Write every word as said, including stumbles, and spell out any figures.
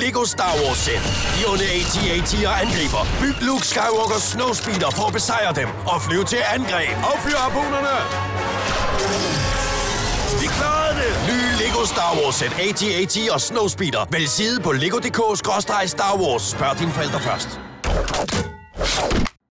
Lego Star Wars-sæt. De onde A T A T'er angriber. Byg Luke Skywalkers Snowspeeder for at besejre dem. Og flyv til angreb. Affyr harpunerne! Vi klarede det! Nye Lego Star Wars-sæt A T A T og Snowspeeder. Vælg side på lego punktum d k skråstreg Star Wars. Spørg dine forældre først.